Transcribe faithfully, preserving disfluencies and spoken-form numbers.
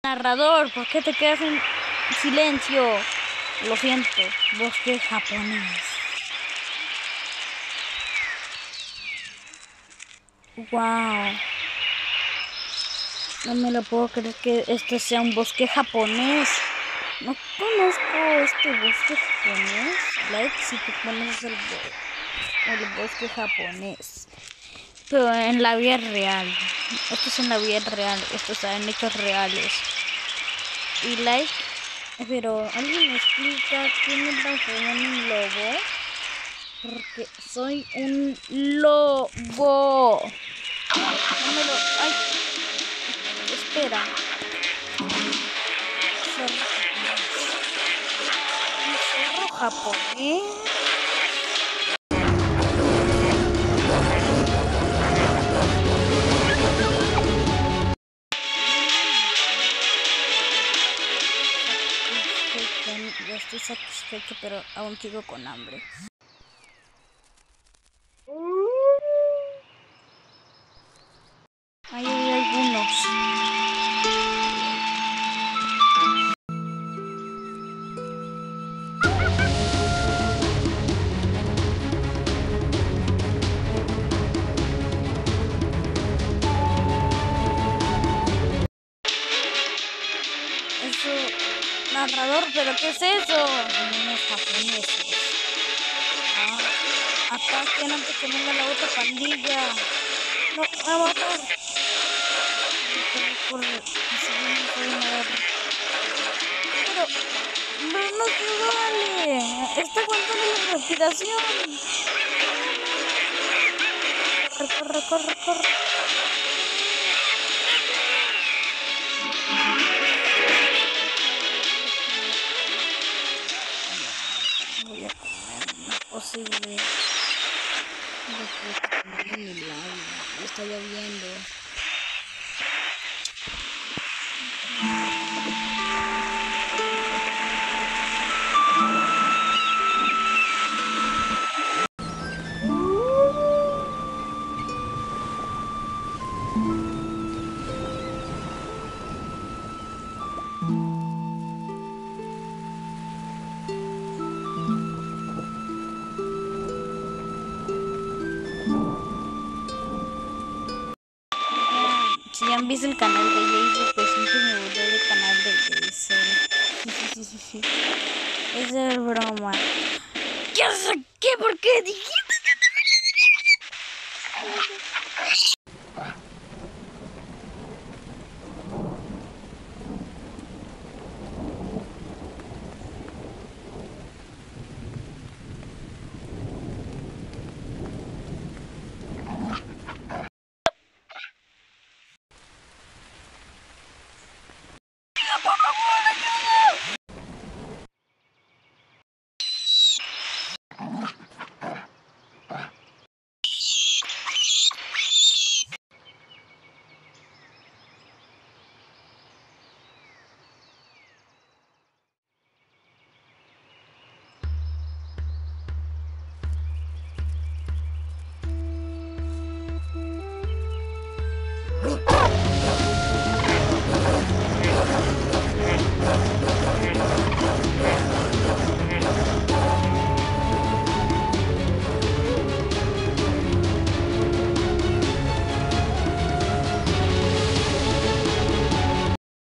Narrador, ¿por qué te quedas en silencio? Lo siento, bosque japonés. Wow. No me lo puedo creer que esto sea un bosque japonés. No conozco este bosque japonés. Like si tú conoces el, bo el bosque japonés. Pero en la vida real. Esto es en la vida real. Esto está en hechos reales. Y like. Pero alguien me explica quién me transformó en un lobo. Porque soy un lobo. No me lo. Ay. Espera. Un zorro japonés. Ya estoy satisfecho, pero aún sigo con hambre. Ahí hay algunos. Eso, narrador, ¿pero qué es eso? Niños japoneses. Ah, acá están antes que venga la otra pandilla. No, me va a matar. Corre, corre. Pero, pero no se vale. Está aguantando la respiración. Corre, corre, corre, corre. Voy a comer, no es posible. No puedo comer mi labio. Está lloviendo. Si ya han visto el canal de Jason, pues siempre me volví del canal de Jason. Sí, sí, sí, sí, sí. Esa es broma. ¿Qué? ¿Qué? ¿Por qué dijiste que te